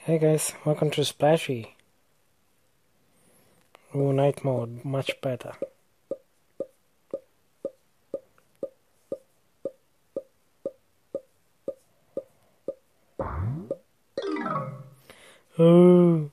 Hey guys, welcome to Splashy. Ooh, night mode, much better. Ooh.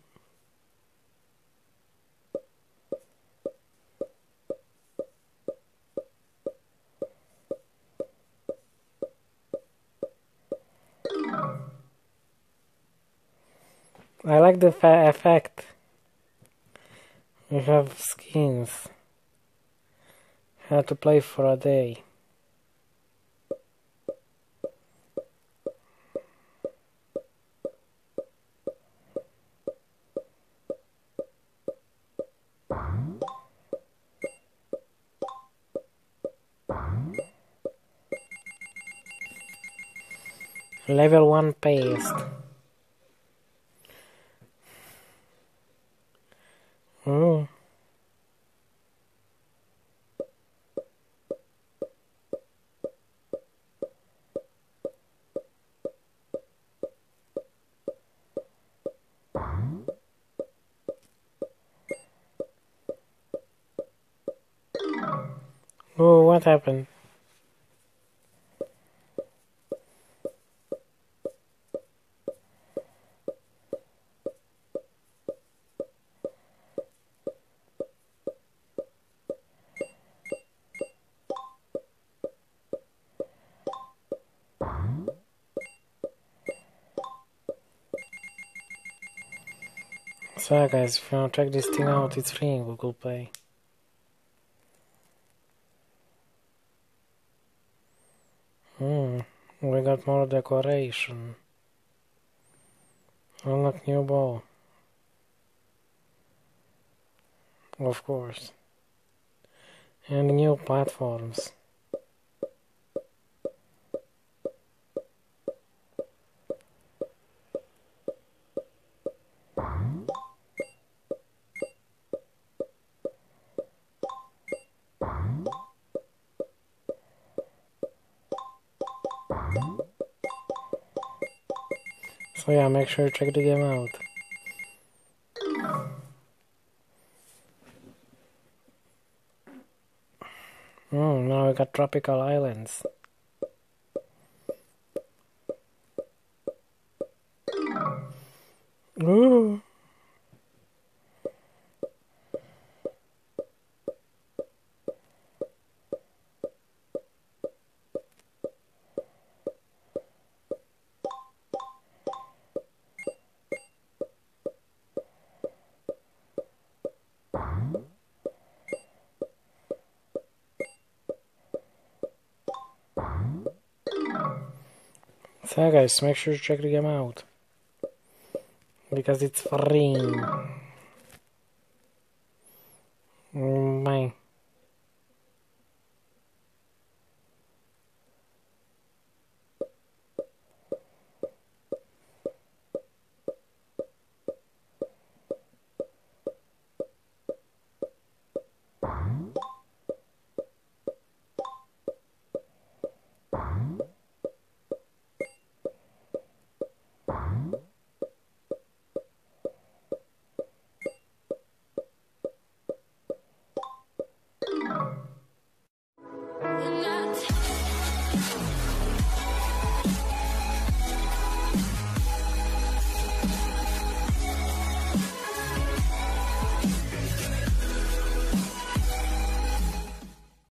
I like the effect. We have skins. Had to play for a day. Level 1 paste. Ooh. Oh, what happened? So yeah, guys, if you want to check this thing out, it's free in Google Play. We got more decoration. Unlock new ball. Of course. And new platforms. So yeah, make sure to check the game out. Now we got tropical islands. Ooh. So yeah, guys, make sure to check the game out. Because it's free. Bye.